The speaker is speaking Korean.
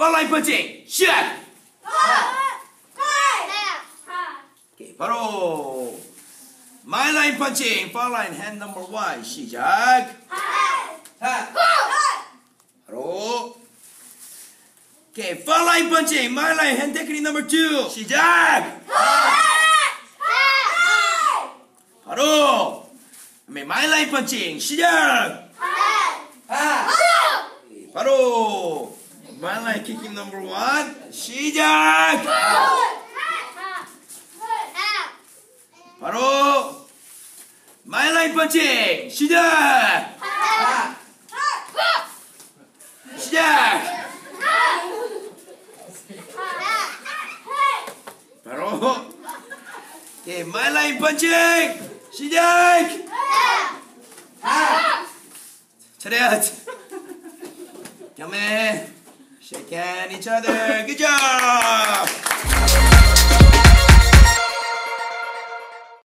팔라인 펀칭 시작! 오케이, 바로 마이라인 펀칭 팔라인 핸드 넘버 1 시작! 바로 오케이, 팔라인 펀칭 마이라인 핸드 테크닉 넘버 2 시작! 바로 마이라인 펀칭 시작! 바로 마이라인 킥킹 넘버 1 시작! 바로 마이라인 펀칭 시작! 시작! 바로 오케이, 마이라인 펀칭 시작! 차렷! Come in, shake hand each other. Good job!